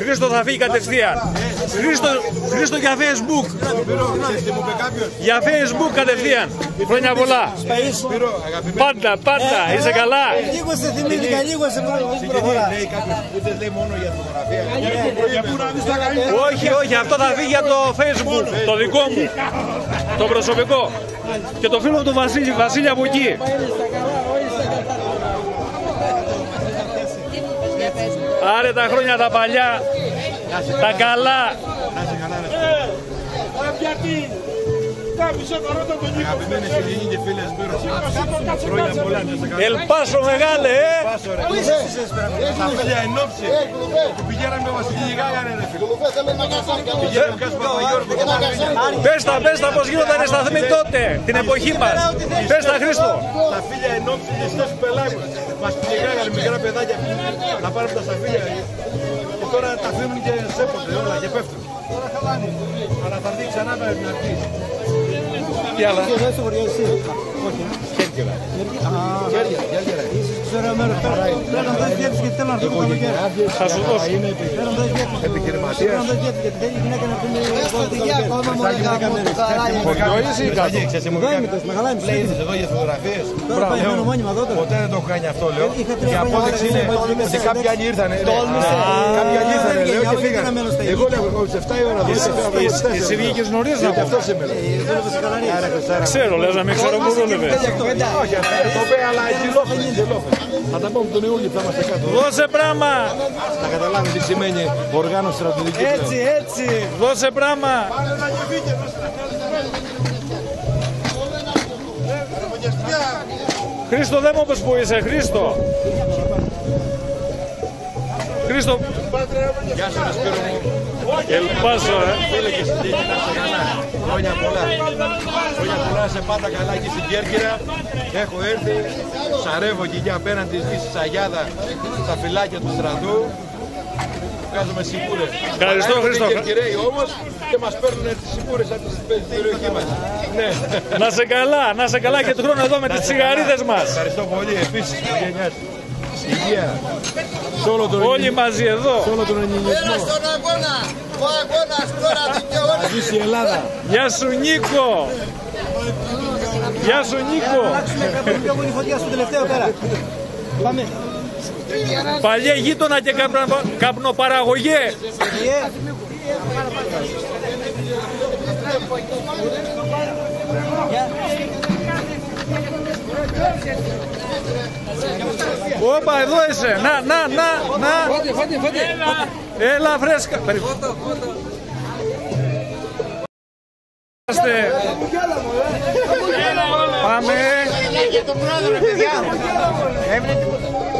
Χρήστο θα φύγει κατευθείαν. Χρήστο για Facebook. Για Facebook κατευθείαν. Χρόνια πολλά. Πάντα. Είσαι καλά. Λίγο σε θυμήθηκα, λίγο σε προχωρά. Όχι, αυτό θα φύγει για το Facebook. Το δικό μου. Το προσωπικό. Και το φίλο του Βασίλη από εκεί. Άρε τα χρόνια τα παλιά, τα καλά. Ελπάσο μεγάλε, Τα φίλια ενόψε που πηγαίναμε ο Βασιλική Γάγανε ρε φίλε. Πηγαίναμε κάτω Παπαγιώργο και τα φίλια. Πες τα πως γίνονταν σταθμοί τότε, την εποχή μας. Πες τα Χρήστο. Τα φίλια ενόψε και στες πελάγους. Μας πηγαίνανε μικρά παιδάκια να πάρουν τα σταφύλια. Και τώρα τα αφήνουν και σέπονται όλα και πέφτουν. Αλλά θα έρθει ξανά με την αρχή. Τι άλλα. Θα σου δώσω. Επιχειρηματίας. Πλέεις εδώ για φωτογραφίες. Ποτέ δεν το έχω κάνει αυτό λέω. Και απόδειξη είναι ότι κάποιοι άλλοι ήρθανε. Κάποιοι άλλοι ήρθανε λέω και φύγανε. Εγώ λέω 7 η ώρα. Εσύ βγήκες νωρίς να πω. Ξέρω, λες να μην ξέρω πού δούλευε. Όχι, το πέ, αλλά γελόφερε. Θα τα πούμε τον Ιούλιο, θα είμαστε κάτω. Δώσε πράγμα. Να καταλάβει τι σημαίνει οργάνωση στρατιωτική. Έτσι. Δώσε πράγμα. Χρήστο, δεν μου πες που είσαι, Χρήστο. Χρήστο. Γεια σου, Σπύρο μου. Ελπάσω, Φίλε και συντήγη, να σε καλά. Χρόνια πολλά. Χρόνια πολλά, σε πάντα καλά και στην Κέρκυρα. Έχω έρθει, σαρεύω και εκεί απέναντι στη Σαγιάδα, στα φυλάκια του στρατού. Βγάζουμε σιπούρες. Ευχαριστώ, Χρήστο. Είναι Κερκυραίοι όμως και μας παίρνουν τις σιπούρες από την περιοχή μας. Ναι. Να σε καλά και του χρόνου εδώ με τις τσιγαρίδες μας. Ευχαριστώ πολύ, επίσης, οικογένειά σου. Υγεία. Όλοι μαζί εδώ. Σε όλο τον ελληνισμό. Στον αγώνα. Ο αγώνας τώρα δικαιώνει. Να ζήσει η Ελλάδα. Γεια σου Νίκο. Γεια σου Νίκο. Αλλάξουμε φωτιά στο τελευταίο πέρα. Πάμε. Παλιέ γείτονα και καπνοπαραγωγέ. Όπα, εδώ είσαι. Να. Έλα φρέσκα. Πάμε. Για τον πρόεδρο, παιδιά.